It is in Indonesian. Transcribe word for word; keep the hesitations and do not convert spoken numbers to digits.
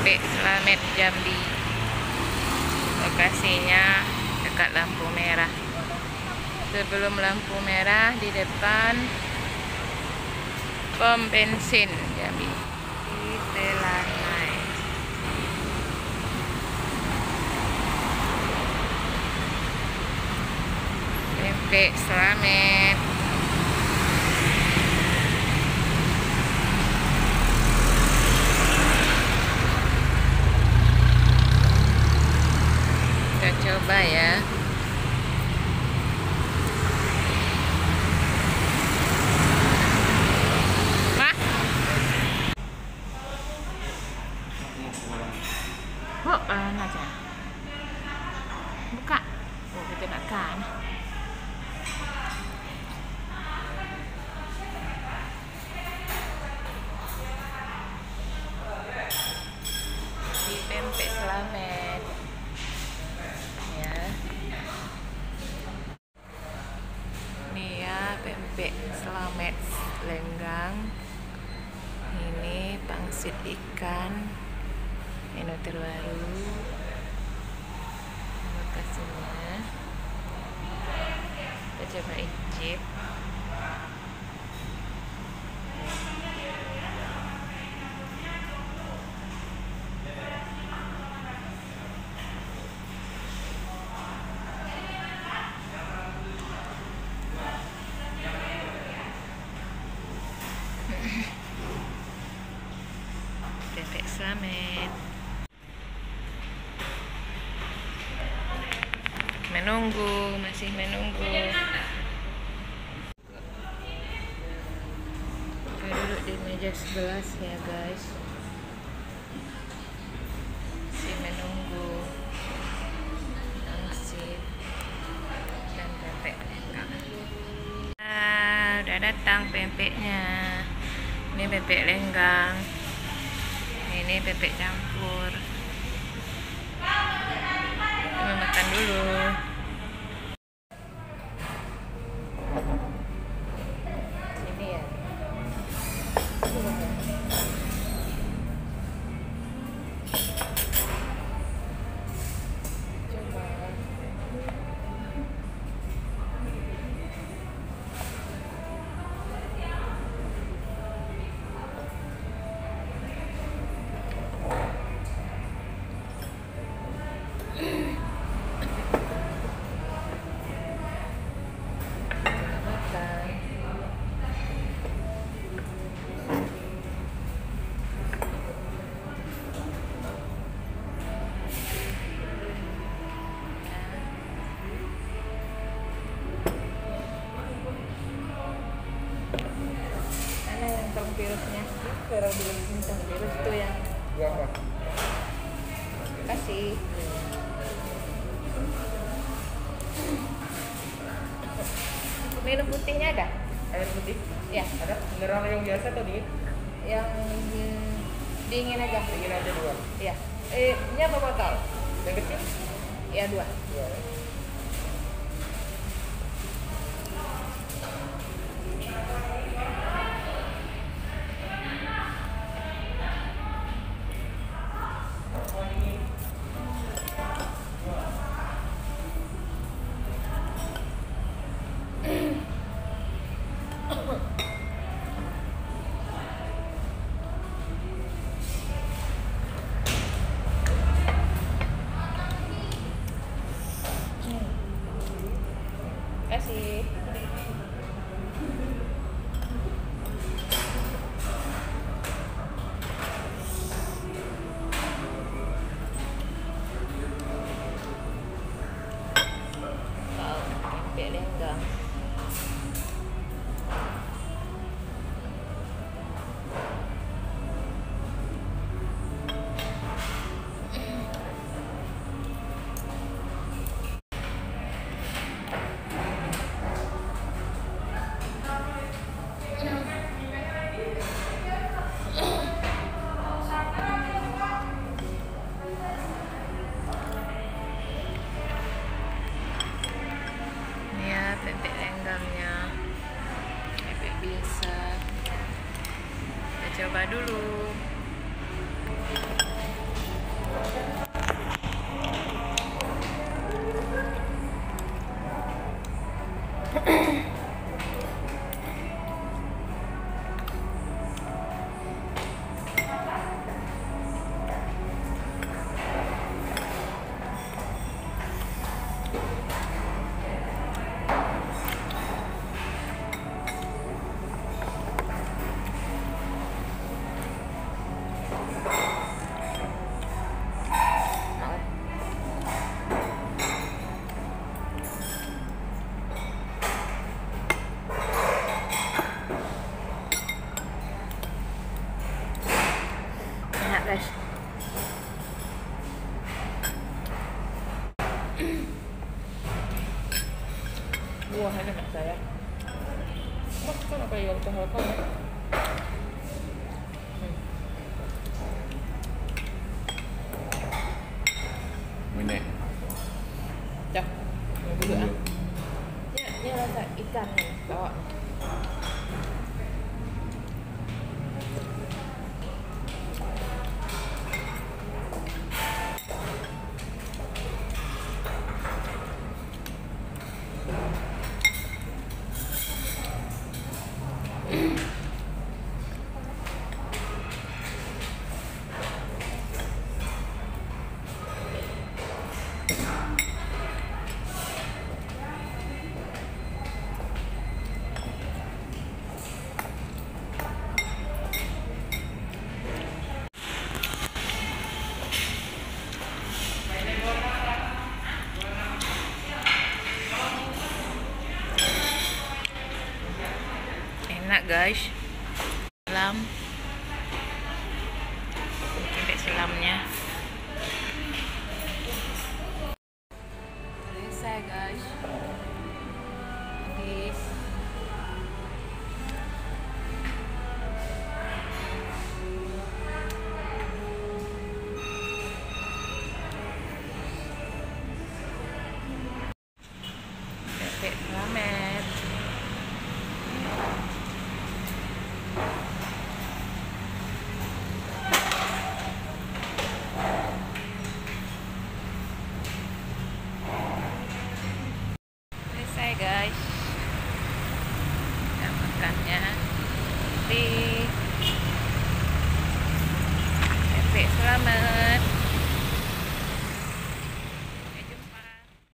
Pempek Slamet Jambi. Lokasinya dekat lampu merah. Sebelum lampu merah di depan pom bensin Jambi. Di lantai. Pempek Slamet. Kita coba ya. Oh, uh, aja. Buka. Oh, kita nak kan. Di Pempek Slamet. Ya. Ini ya Pempek Slamet Lenggang. Ini pangsit ikan. Menu terbaru. Lokasinya. Kita coba icip. Pempek Slamet. Menunggu, masih menunggu. Kita duduk di meja sebelas ya guys. Masih menunggu pangsit dan pempek lenggang. Nah, udah datang pempeknya. Ini pempek lenggang. Ini pempek campur. Kita makan dulu. Ini ya. Coba. Virusnya, kalau belum tentang virus tuh yang berapa? Kasih. Minum putihnya ada? Air putih? Ya. Ada? Mineral yang biasa atau dingin? Yang dingin aja. Dingin aja dua. Ya. Eh, ini apa botol? Yang kecil? Ya dua. Dua. Kasih. Wow, pempek lenggang. Pempek lenggangnya, pempek biasa. Kita coba dulu. Enak guys. Buah enak mak saya. Mak kan apa yang alkohol ya? Ini. Cak. Mau dulu ah. Ya, ini rasa ikan nih, bawa. Enak guys. Selam. Pakai selamnya. Selesai guys. Habis. Pepek ramen. Selesai guys. Kita makannya. Di pepek selamat.